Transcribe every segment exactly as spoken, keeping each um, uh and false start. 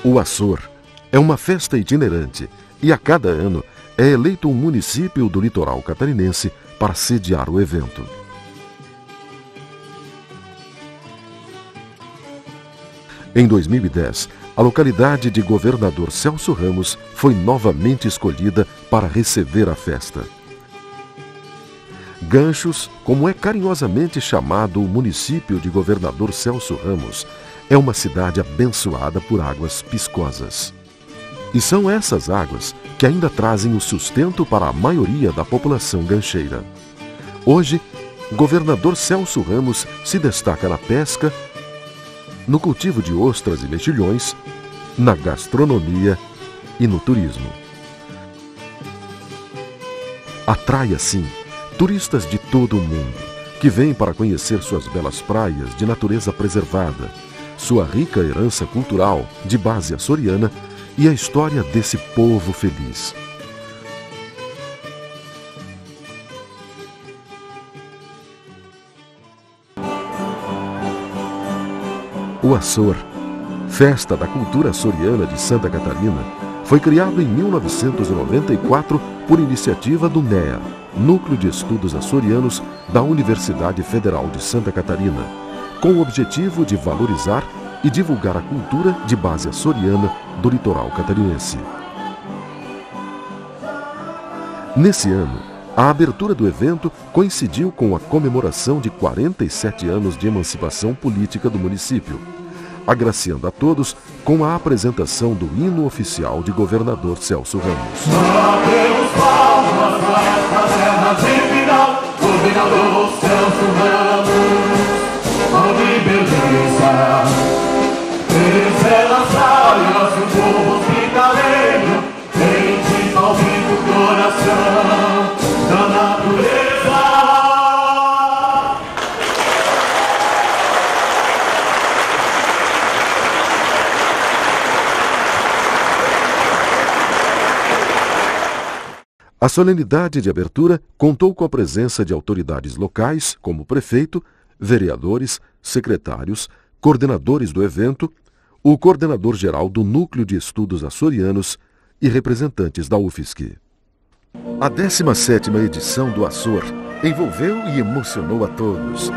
O Açor é uma festa itinerante e a cada ano é eleito um município do litoral catarinense para sediar o evento. Em dois mil e dez, a localidade de Governador Celso Ramos foi novamente escolhida para receber a festa. Ganchos, como é carinhosamente chamado o município de Governador Celso Ramos, é uma cidade abençoada por águas piscosas. E são essas águas que ainda trazem o sustento para a maioria da população gancheira. Hoje, Governador Celso Ramos se destaca na pesca, no cultivo de ostras e mexilhões, na gastronomia e no turismo. Atrai, assim, turistas de todo o mundo, que vêm para conhecer suas belas praias de natureza preservada, sua rica herança cultural de base açoriana e a história desse povo feliz. O Açor, festa da cultura açoriana de Santa Catarina, foi criado em mil novecentos e noventa e quatro por iniciativa do NEA, Núcleo de Estudos Açorianos da Universidade Federal de Santa Catarina, com o objetivo de valorizar e divulgar a cultura de base açoriana do litoral catarinense. Nesse ano, a abertura do evento coincidiu com a comemoração de quarenta e sete anos de emancipação política do município, agraciando a todos com a apresentação do hino oficial de Governador Celso Ramos. Batemos palmas pra esta terra genial, Governador Celso Ramos, onde beleza, fez belas áreas e o povo hospitaleiro, em salve o coração da natureza. A solenidade de abertura contou com a presença de autoridades locais, como o prefeito, vereadores, secretários, coordenadores do evento, o coordenador-geral do Núcleo de Estudos Açorianos e representantes da U F S C. A décima sétima edição do Açor envolveu e emocionou a todos.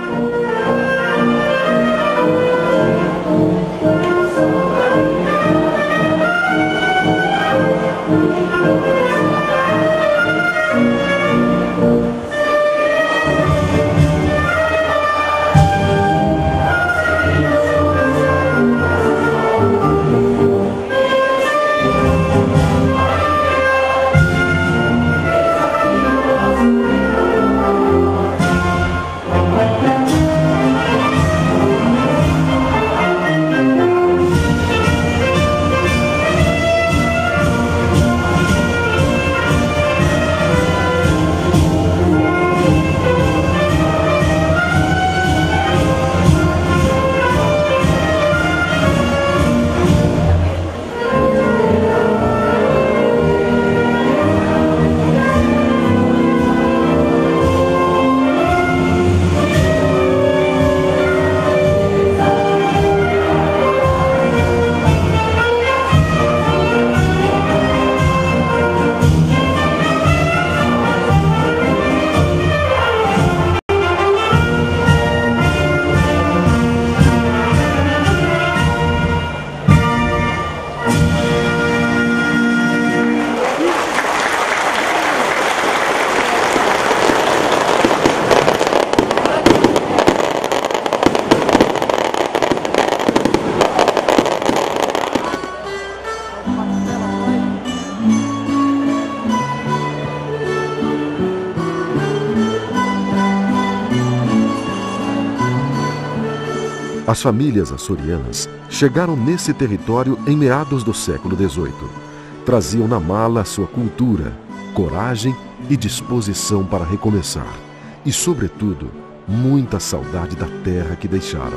As famílias açorianas chegaram nesse território em meados do século dezoito. Traziam na mala sua cultura, coragem e disposição para recomeçar. E, sobretudo, muita saudade da terra que deixaram.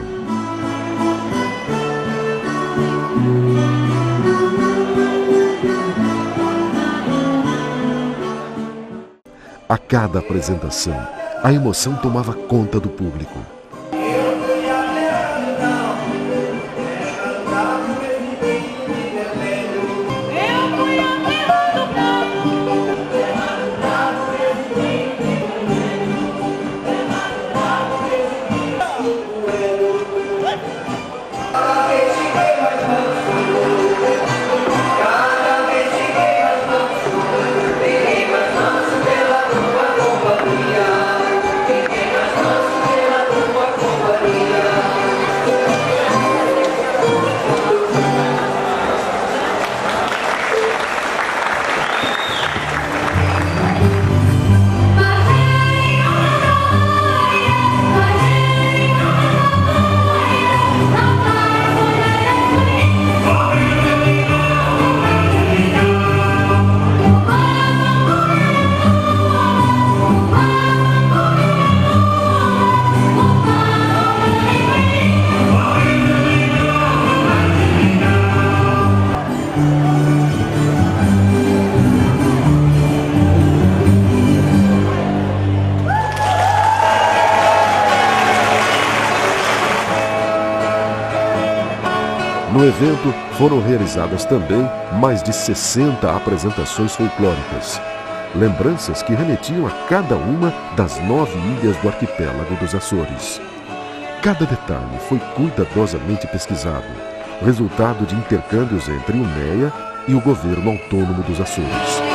A cada apresentação, a emoção tomava conta do público. No evento foram realizadas também mais de sessenta apresentações folclóricas. Lembranças que remetiam a cada uma das nove ilhas do arquipélago dos Açores. Cada detalhe foi cuidadosamente pesquisado, resultado de intercâmbios entre o NEA e o Governo Autônomo dos Açores.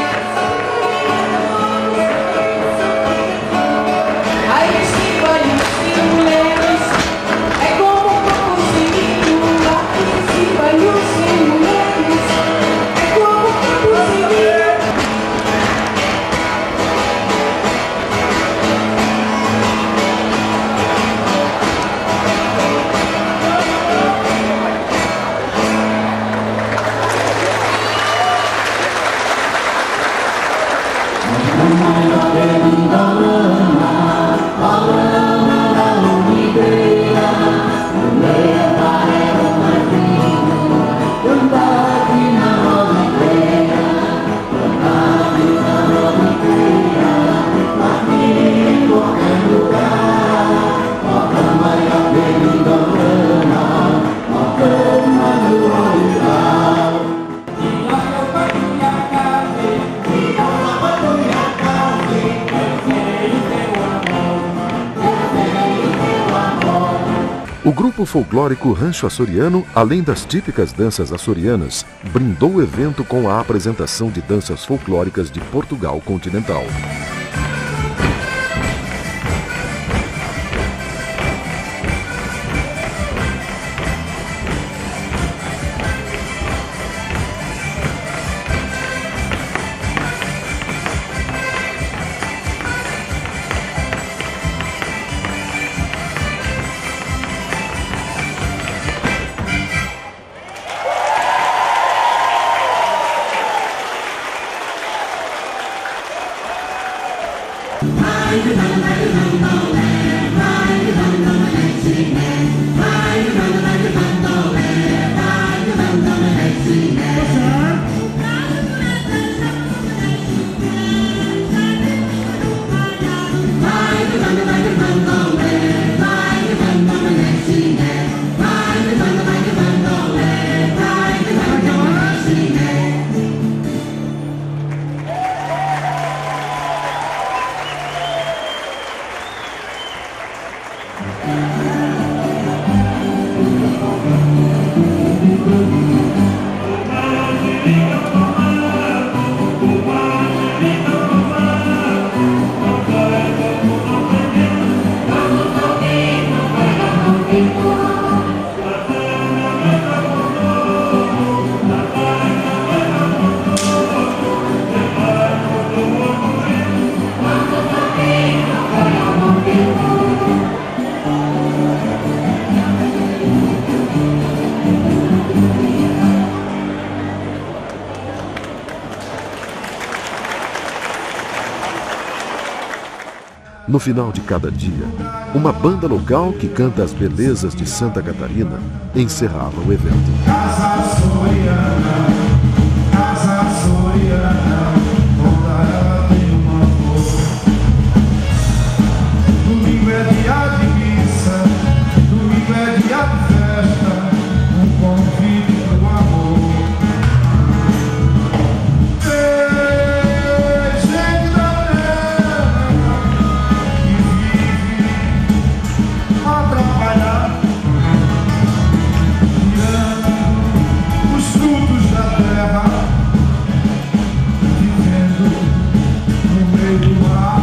O grupo folclórico Rancho Açoriano, além das típicas danças açorianas, brindou o evento com a apresentação de danças folclóricas de Portugal continental. No final de cada dia, uma banda local que canta as belezas de Santa Catarina encerrava o evento. Casa Açoriana, Casa Açoriana, toda ela tem uma flor. Domingo é dia de missa, domingo é dia de festa, um convite pro amor. Ei, gente da terra, que vive a trabalhar, tirando os frutos da terra, vivendo no meio do mar,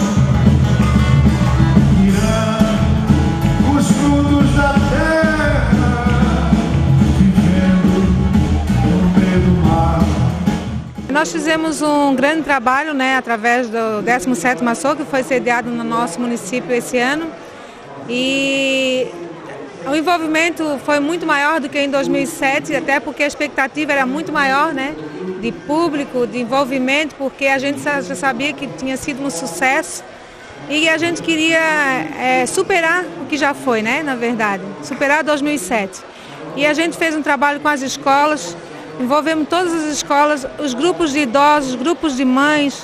tirando os frutos da terra, vivendo no meio do mar. Nós fizemos um grande trabalho, né, através do décimo sétimo Açor, que foi sediado no nosso município esse ano. E o envolvimento foi muito maior do que em dois mil e sete, até porque a expectativa era muito maior, né, de público, de envolvimento, porque a gente já sabia que tinha sido um sucesso e a gente queria é, superar o que já foi, né, na verdade, superar dois mil e sete. E a gente fez um trabalho com as escolas, envolvemos todas as escolas, os grupos de idosos, grupos de mães,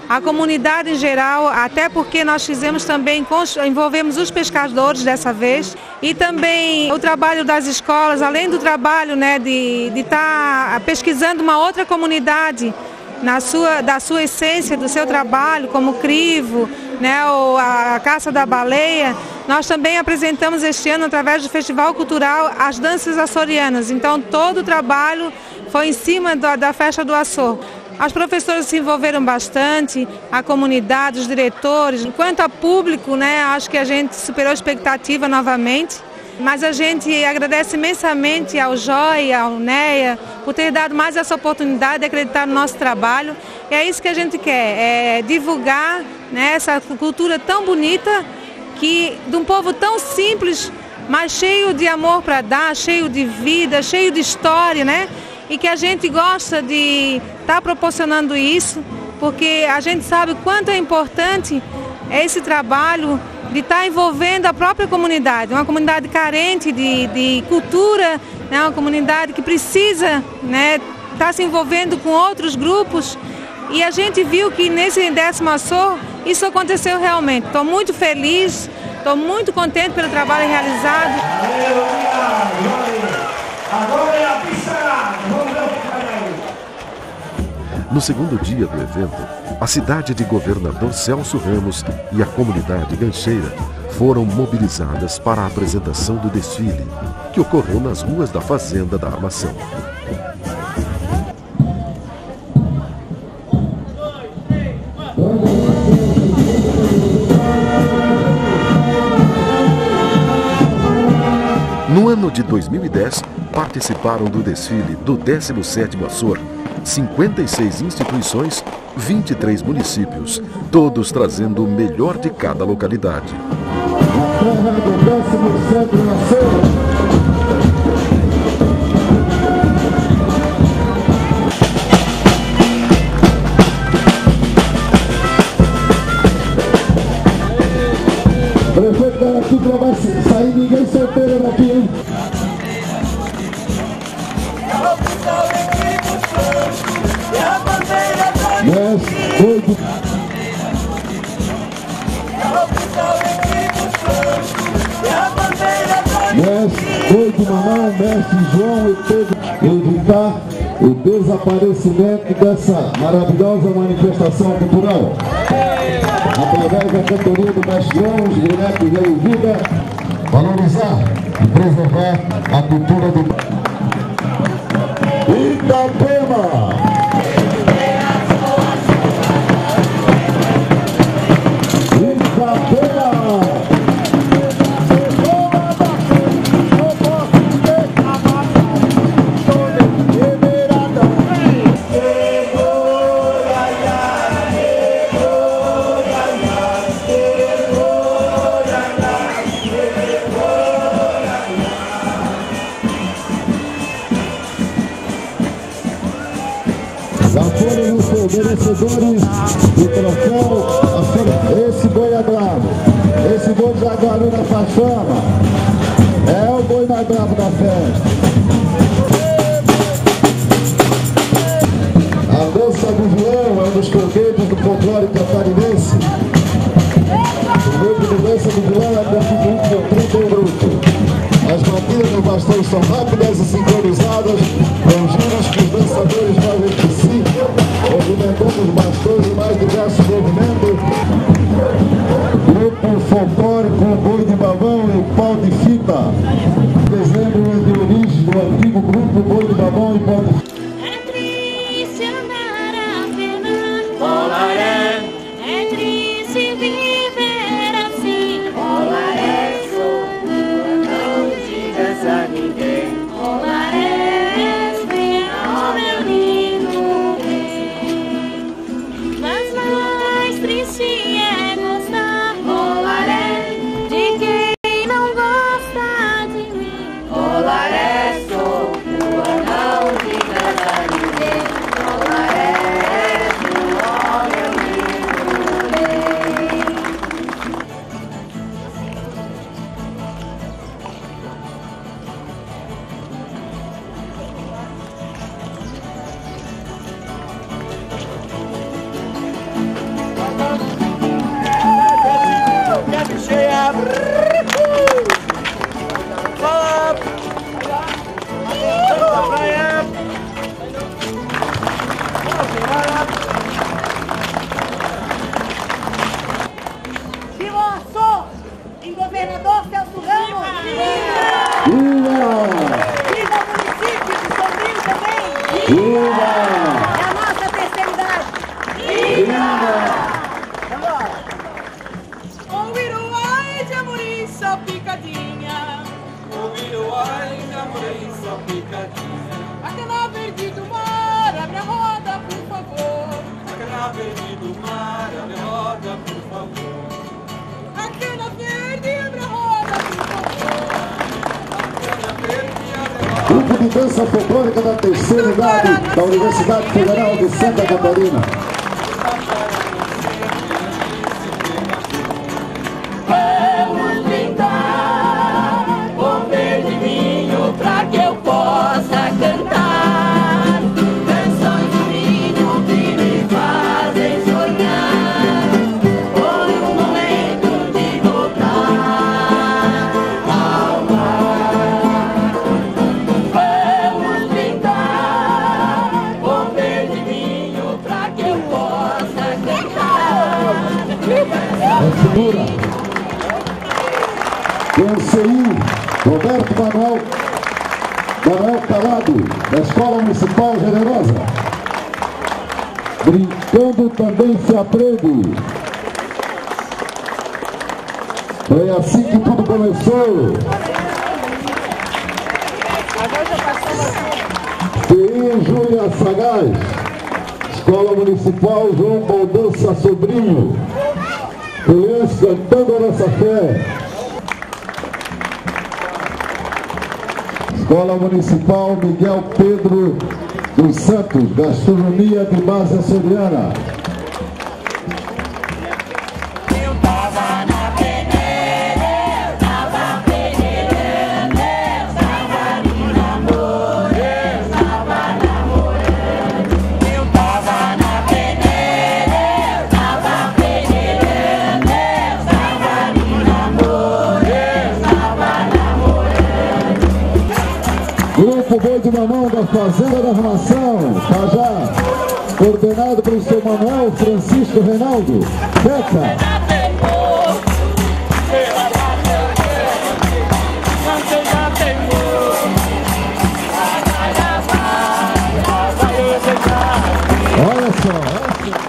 a comunidade em geral, até porque nós fizemos também, envolvemos os pescadores dessa vez, e também o trabalho das escolas, além do trabalho, né, de estar pesquisando uma outra comunidade, na sua, da sua essência, do seu trabalho, como o crivo, né, ou a caça da baleia. Nós também apresentamos este ano, através do Festival Cultural, as danças açorianas. Então, todo o trabalho foi em cima da, da festa do Açor. As professoras se envolveram bastante, a comunidade, os diretores. Quanto a público, né, acho que a gente superou a expectativa novamente. Mas a gente agradece imensamente ao Joy, ao Neia, por ter dado mais essa oportunidade de acreditar no nosso trabalho. E é isso que a gente quer, é divulgar, né, essa cultura tão bonita, que, de um povo tão simples, mas cheio de amor para dar, cheio de vida, cheio de história, né? E que a gente gosta de estar proporcionando isso, porque a gente sabe o quanto é importante esse trabalho de estar envolvendo a própria comunidade, uma comunidade carente de, de cultura, né, uma comunidade que precisa, né, estar se envolvendo com outros grupos, e a gente viu que nesse décimo Açor isso aconteceu realmente. Estou muito feliz, estou muito contente pelo trabalho realizado. Agora é a pista. Vamos ver o que vai aí. No segundo dia do evento, a cidade de Governador Celso Ramos e a comunidade gancheira foram mobilizadas para a apresentação do desfile, que ocorreu nas ruas da Fazenda da Armação. No ano de dois mil e dez, participaram do desfile do décimo sétimo Açor cinquenta e seis instituições, vinte e três municípios, todos trazendo o melhor de cada localidade. A terra do décimo sétimo Açor. Prefeito Garatuba, não vai sair ninguém solteiro daqui, hein? Mestre, oito. Mestre, oito mamão, mestre João e Pedro, evitar o desaparecimento dessa maravilhosa manifestação cultural. Através da cantoria do mestre João, os bonecos da vida, valorizar e preservar a cultura do Itapema. Já foram os merecedores do troféu, esse boi é bravo, esse boi de Jaguaruna faz fama, é o boi mais bravo da festa. A dança do violão é um dos foguetes do folclore catarinense. O grupo de dança do violão é constituído por trinta e grupo. As batidas do bastão são rápidas e sincronizadas, com giros que os dançadores fazem de si, movimentando os bastões e mais diversos movimentos. Grupo folclórico, boi de babão e pau de fita. Dezembro de origem do antigo grupo boi de babão e pau de fita. É triste andar a penar, Olaré. É triste viver assim, Olaré. Não digas a ninguém, Viva Sou em Governador Celso Ramos! Viva! Viva o município de Sobrinho também! Viva! É a nossa terceira idade! Viva! O Iruai de Amorim, só picadinha. O Iruai de Amorim, só picadinha. A cana verde do mar, abre a roda, por favor. A cana verde do mar, abre a roda, por favor. A cana verde, abre a roda, por favor. A cana verde, abre a roda. Grupo de dança folclórica da terceira idade da Universidade Federal de Santa Catarina. Vamos brindar com verde vinho pra que eu possa cantar canções de vinho que me fazem sonhar. Foi o momento de voltar ao mar. Vamos brindar com verde vinho pra que eu possa cantar. A figura do C I, Roberto Manuel, Manuel Calado, da Escola Municipal Generosa. Brincando também se aprende. Foi assim que tudo começou. T I Júlia Sagaz, Escola Municipal João Baldança Sobrinho. Crianças cantando a nossa fé. Escola Municipal Miguel Pedro dos Santos, Gastronomia de Base Açoriana. Eu tava na peneira, eu tava peneirando, eu tava me namorando, eu tava namorando. Eu tava na peneira, eu tava peneirando, eu tava me namorando, eu tava namorando. Grupo Boi de Mamão da Fazenda da Armação, Cajá, coordenado pelo seu Manuel Francisco Reinaldo. Beca. Olha só, olha só.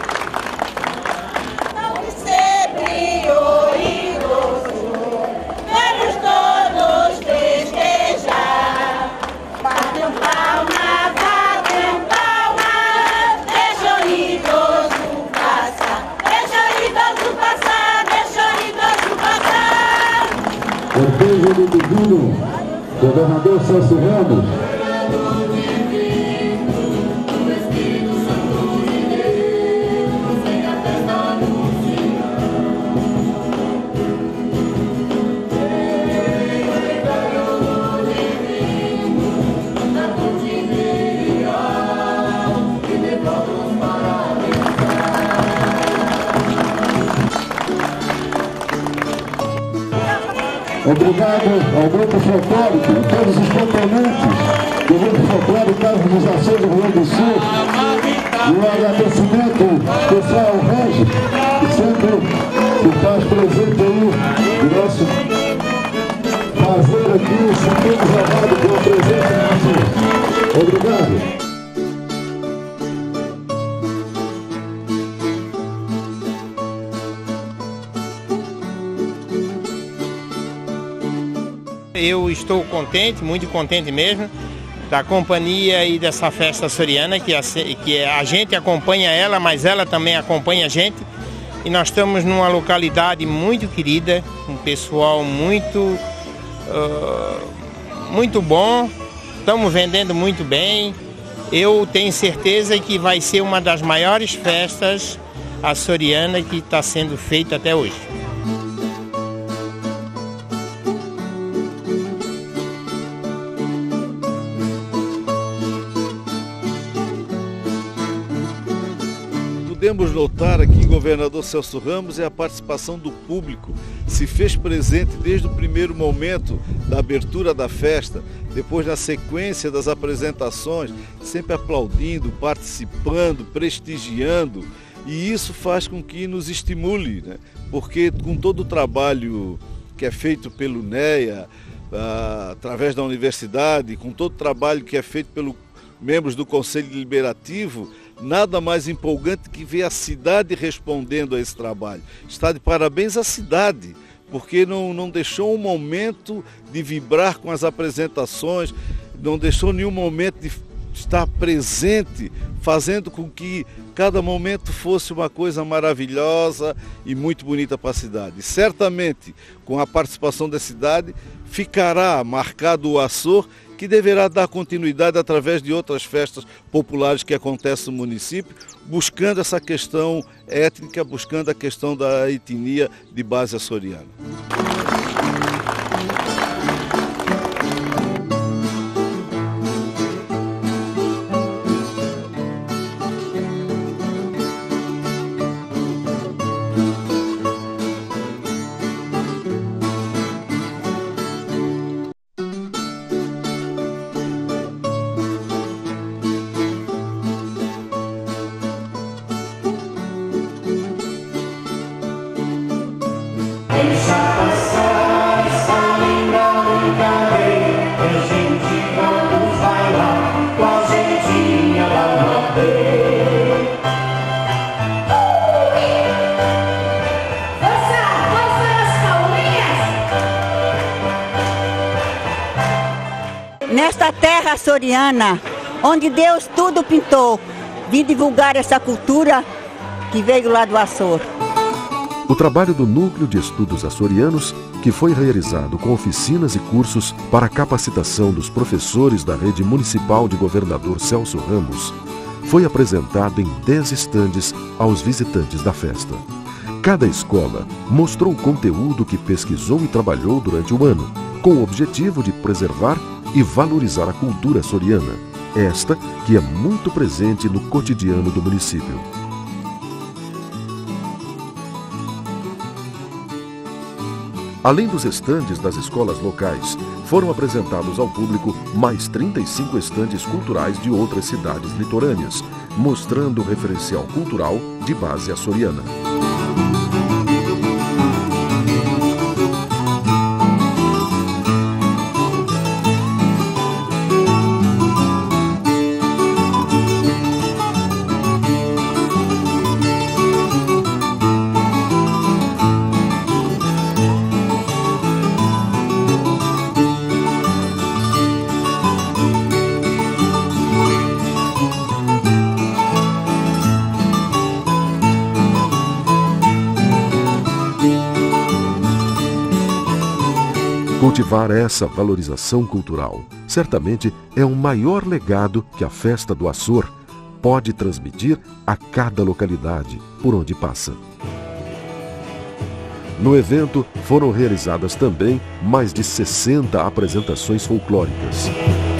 Não sempre oiroso, vamos todos festejar. Batem palma, batem palma, deixa o idoso passar, deixa o idoso passar, deixa o idoso passar. Cortejo do Divino, Governador Celso Ramos. Obrigado ao Grupo Folclórico e todos os componentes do Grupo Folclórico Carlos dos Açores do Rio Grande do Sul. E o agradecimento pessoal ao Regi, que sempre se faz presente aí no nosso fazer aqui, sentimos honrado com a presença nossa. Obrigado. Eu estou contente, muito contente mesmo, da companhia e dessa festa açoriana, que a, que a gente acompanha ela, mas ela também acompanha a gente. E nós estamos numa localidade muito querida, um pessoal muito, uh, muito bom, estamos vendendo muito bem. Eu tenho certeza que vai ser uma das maiores festas açorianas que está sendo feita até hoje. podemos notar aqui em Governador Celso Ramos é a participação do público. Se fez presente desde o primeiro momento da abertura da festa, depois na sequência das apresentações, sempre aplaudindo, participando, prestigiando. E isso faz com que nos estimule, né? Porque com todo o trabalho que é feito pelo NEA, ah, através da universidade, com todo o trabalho que é feito pelos membros do Conselho Deliberativo, nada mais empolgante que ver a cidade respondendo a esse trabalho. Está de parabéns à cidade, porque não, não deixou um momento de vibrar com as apresentações, não deixou nenhum momento de estar presente, fazendo com que cada momento fosse uma coisa maravilhosa e muito bonita para a cidade. E certamente, com a participação da cidade, ficará marcado o Açor, que deverá dar continuidade através de outras festas populares que acontecem no município, buscando essa questão étnica, buscando a questão da etnia de base açoriana. Nesta terra açoriana, onde Deus tudo pintou, vim divulgar essa cultura que veio lá do Açor. O trabalho do Núcleo de Estudos Açorianos, que foi realizado com oficinas e cursos para a capacitação dos professores da Rede Municipal de Governador Celso Ramos, foi apresentado em dez estandes aos visitantes da festa. Cada escola mostrou o conteúdo que pesquisou e trabalhou durante o ano, com o objetivo de preservar e valorizar a cultura açoriana, esta que é muito presente no cotidiano do município. Além dos estandes das escolas locais, foram apresentados ao público mais trinta e cinco estandes culturais de outras cidades litorâneas, mostrando o referencial cultural de base açoriana. Cultivar essa valorização cultural certamente é o maior legado que a Festa do Açor pode transmitir a cada localidade por onde passa. No evento foram realizadas também mais de sessenta apresentações folclóricas.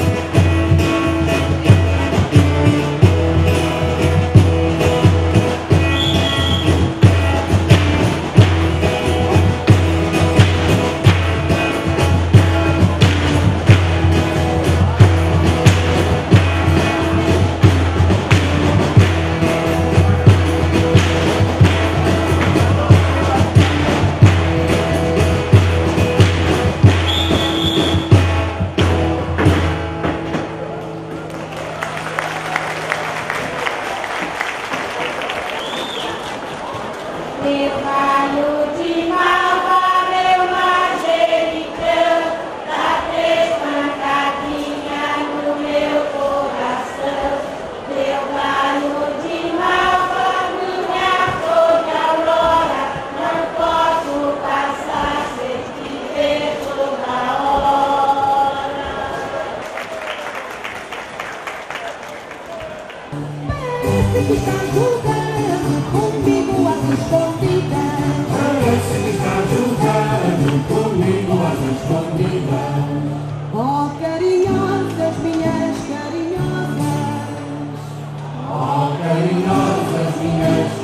Oh, carinhosas, minhas carinhosas. Oh, carinhosas, minhas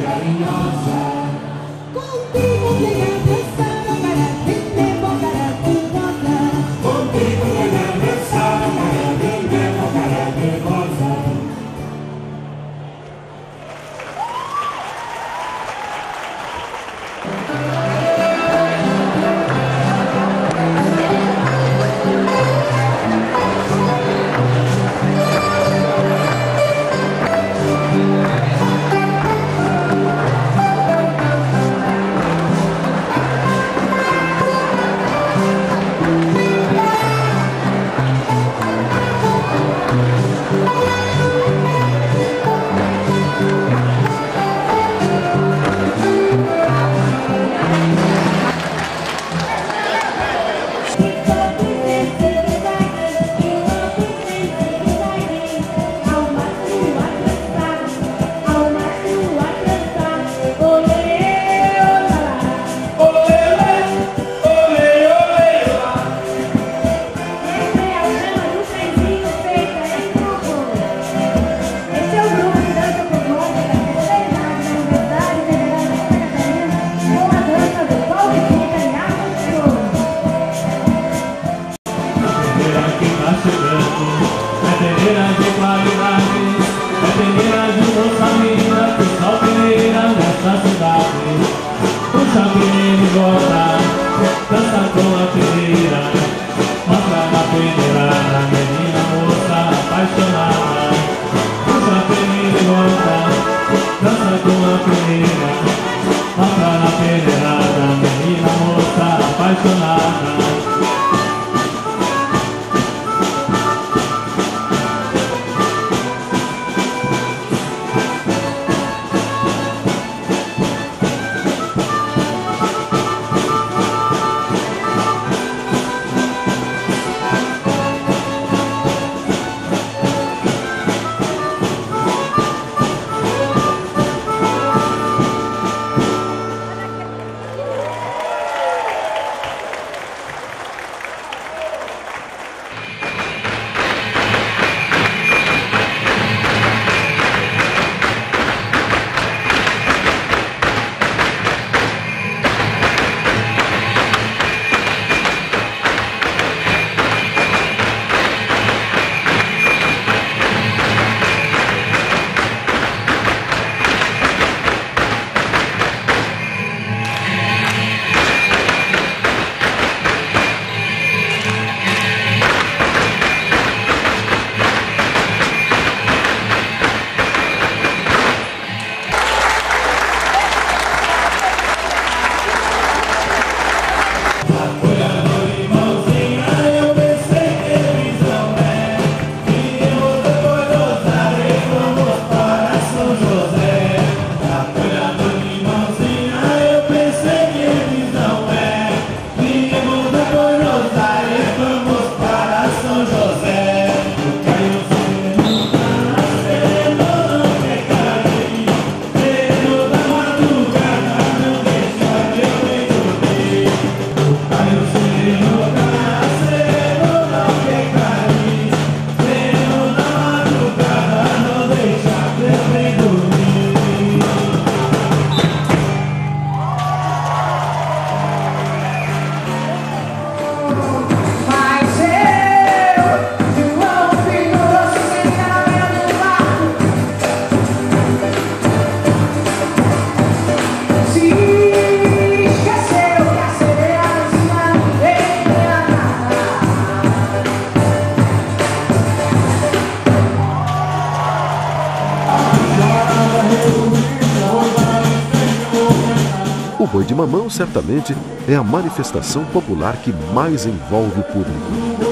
O boi de mamão, certamente, é a manifestação popular que mais envolve o público.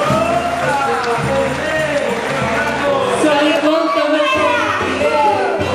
Se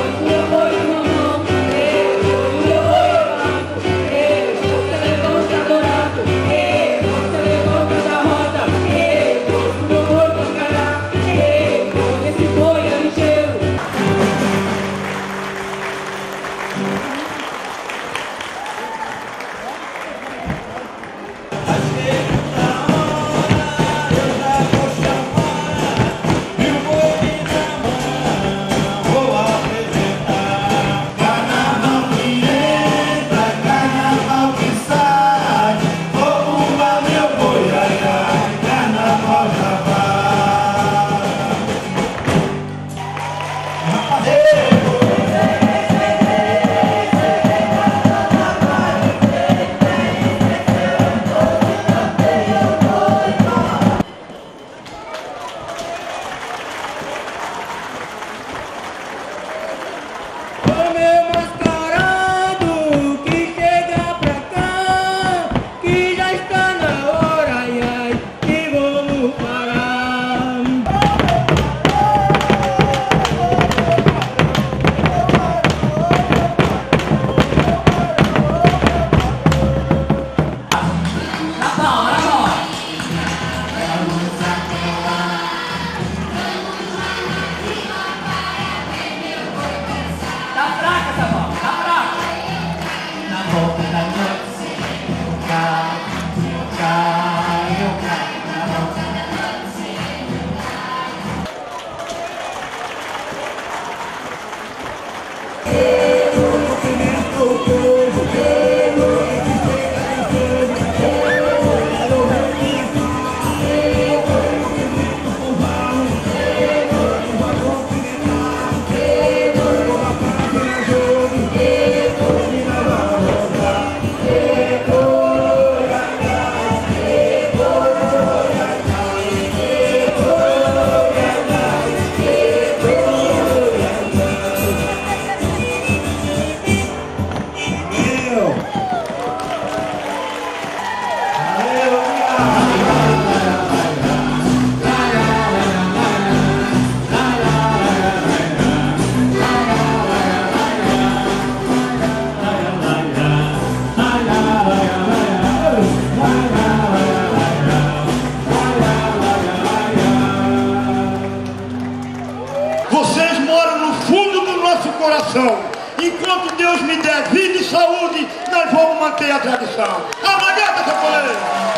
tradição. Enquanto Deus me der vida e saúde, nós vamos manter a tradição. Amanhã, Caçapoleiro!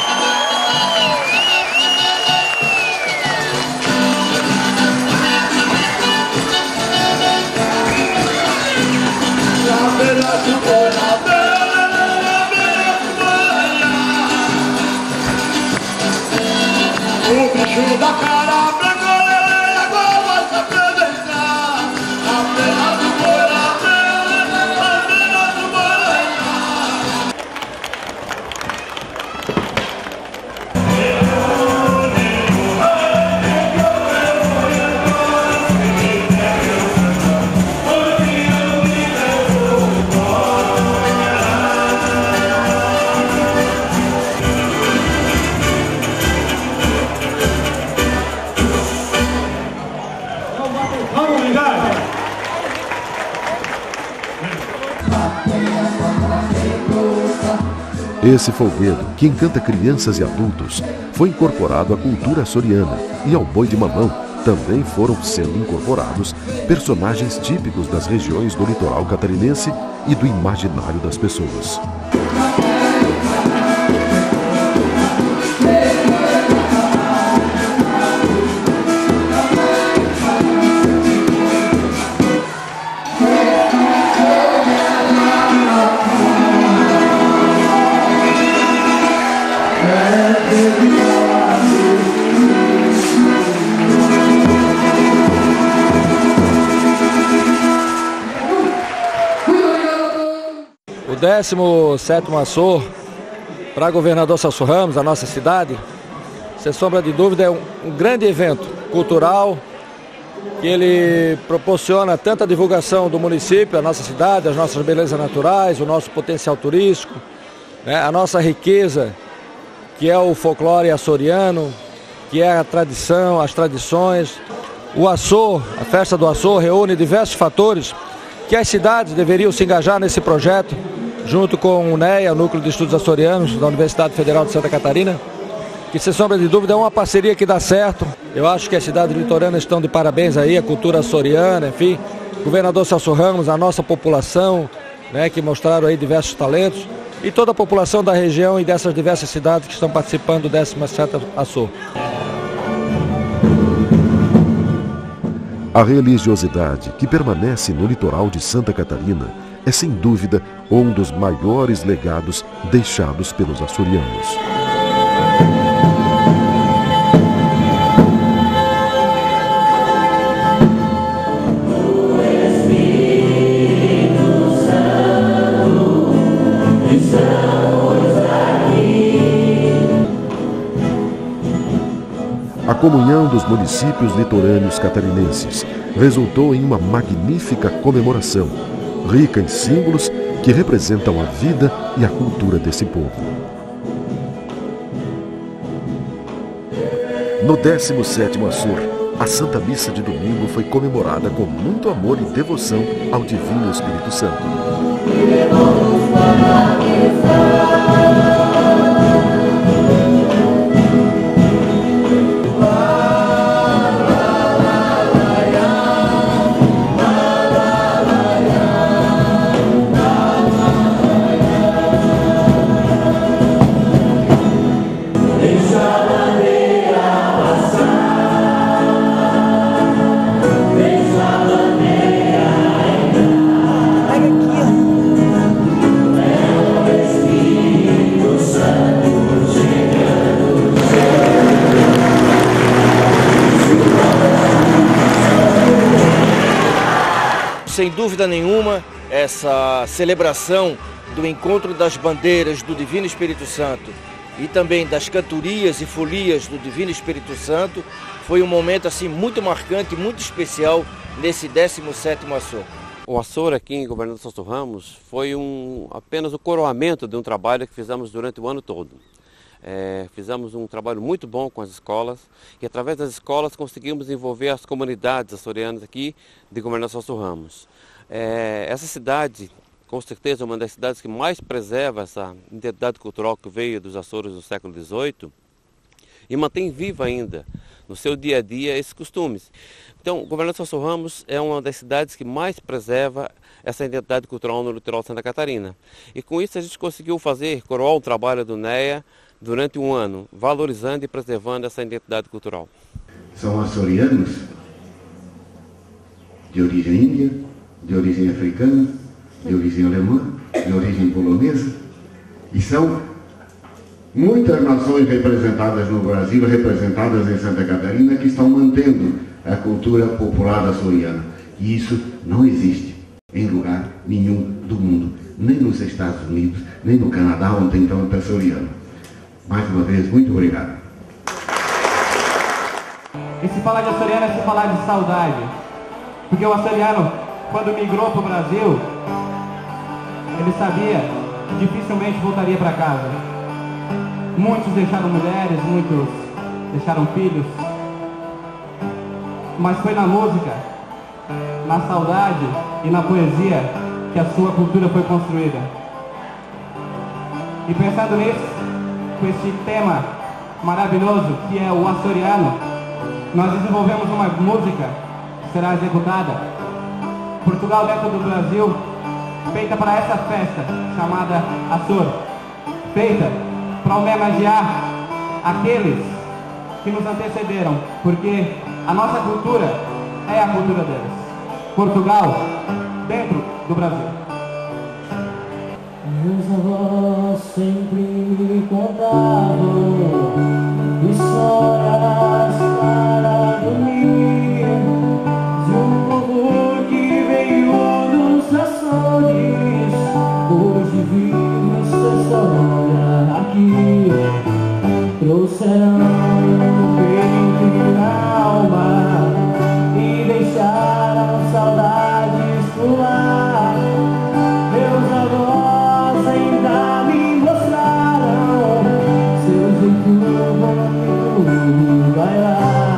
O bicho da cara branca agora vai se apresentar. A pena do boi, a pena, a pena do boi. Esse folguedo, que encanta crianças e adultos, foi incorporado à cultura açoriana e ao boi de mamão também foram sendo incorporados personagens típicos das regiões do litoral catarinense e do imaginário das pessoas. O décimo sétimo Açor para governador Celso Ramos, a nossa cidade, sem sombra de dúvida, é um, um grande evento cultural que ele proporciona tanta divulgação do município, a nossa cidade, as nossas belezas naturais, o nosso potencial turístico, né, a nossa riqueza, que é o folclore açoriano, que é a tradição, as tradições. O Açor, a festa do Açor, reúne diversos fatores que as cidades deveriam se engajar nesse projeto, junto com o NEA, o Núcleo de Estudos Açorianos, da Universidade Federal de Santa Catarina, que, sem sombra de dúvida, é uma parceria que dá certo. Eu acho que as cidades litorâneas estão de parabéns aí, a cultura açoriana, enfim, o governador Celso Ramos, a nossa população, né, que mostraram aí diversos talentos, e toda a população da região e dessas diversas cidades que estão participando do décimo sétimo Açor. A religiosidade que permanece no litoral de Santa Catarina é, sem dúvida, um dos maiores legados deixados pelos açorianos. A comunhão dos municípios litorâneos catarinenses resultou em uma magnífica comemoração, rica em símbolos que representam a vida e a cultura desse povo. No décimo sétimo Açor, a Santa Missa de domingo foi comemorada com muito amor e devoção ao Divino Espírito Santo. Sem dúvida nenhuma, essa celebração do encontro das bandeiras do Divino Espírito Santo e também das cantorias e folias do Divino Espírito Santo foi um momento assim muito marcante, muito especial nesse décimo sétimo Açor. O Açor aqui em Governador Celso Ramos foi um, apenas o coroamento de um trabalho que fizemos durante o ano todo. É, fizemos um trabalho muito bom com as escolas e através das escolas conseguimos envolver as comunidades açorianas aqui de Governador Celso Ramos. É, essa cidade, com certeza, é uma das cidades que mais preserva essa identidade cultural que veio dos Açores do século dezoito e mantém viva ainda no seu dia a dia esses costumes. Então, o Governador Celso Ramos é uma das cidades que mais preserva essa identidade cultural no litoral de Santa Catarina. E com isso a gente conseguiu fazer, coroar o trabalho do N E A durante um ano, valorizando e preservando essa identidade cultural. São açorianos de origem índia, de origem africana, de origem alemã, de origem polonesa, e são muitas nações representadas no Brasil, representadas em Santa Catarina, que estão mantendo a cultura popular açoriana. E isso não existe em lugar nenhum do mundo, nem nos Estados Unidos, nem no Canadá, onde tem tanto açoriano. Mais uma vez, muito obrigado. E se falar de açoriano é se falar de saudade. Porque o açoriano, quando migrou para o Brasil, ele sabia que dificilmente voltaria para casa. Muitos deixaram mulheres, muitos deixaram filhos. Mas foi na música, na saudade e na poesia que a sua cultura foi construída. E pensando nisso, com esse tema maravilhoso que é o açoriano, nós desenvolvemos uma música que será executada Portugal dentro do Brasil, feita para essa festa chamada Açor, feita para homenagear aqueles que nos antecederam, porque a nossa cultura é a cultura deles. Portugal dentro do Brasil. Meus avós sempre me contavam histórias para dormir de um povo que veio dos Açores. Hoje vive essa história aqui. Trouxeram no peito e na alma e deixaram saudades por lá. Meus avós ainda me mostraram seu jeito bonito, vai lá.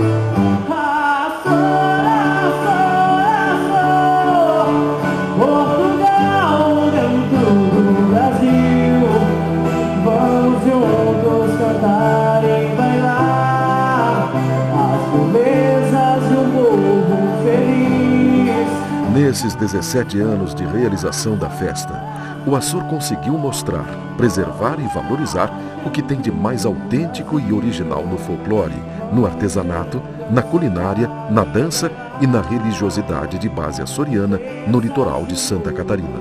Açor, Açor, Açor, Portugal dentro do Brasil. Vamos juntos cantar e bailar as belezas de um povo feliz. Nesses dezessete anos de realização da festa, o Açor conseguiu mostrar, preservar e valorizar o que tem de mais autêntico e original no folclore, no artesanato, na culinária, na dança e na religiosidade de base açoriana no litoral de Santa Catarina.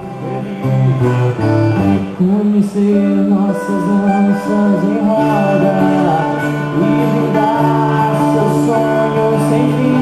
Conhecer nossas danças em roda e brindar seus sonhos sem fim.